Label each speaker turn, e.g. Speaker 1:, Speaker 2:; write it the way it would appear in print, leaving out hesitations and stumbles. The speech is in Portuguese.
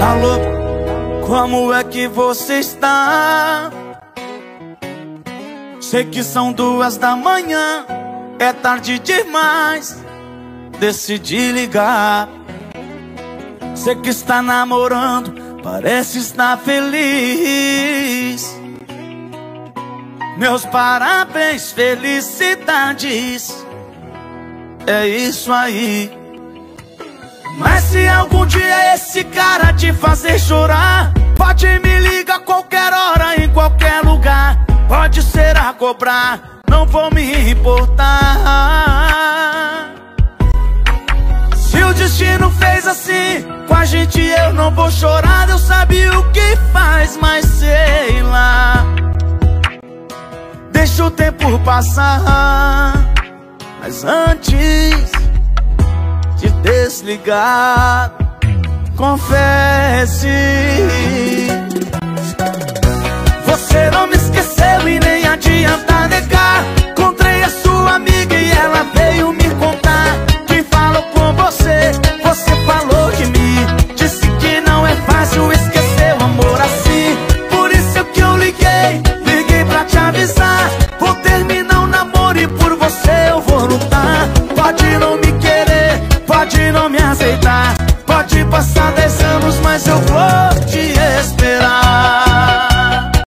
Speaker 1: Alô, como é que você está? Sei que são 2 da manhã, é tarde demais, decidi ligar. Sei que está namorando, parece estar feliz. Meus parabéns, felicidades. É isso aí. Mas se algum dia esse cara te fazer chorar, pode me ligar qualquer hora, em qualquer lugar. Pode ser a cobrar, não vou me importar. Se o destino fez assim com a gente, eu não vou chorar. Deus sabe o que faz, mas sei lá. Deixa o tempo passar, mas antes de desligar, confesse, você não me esqueceu e nem adianta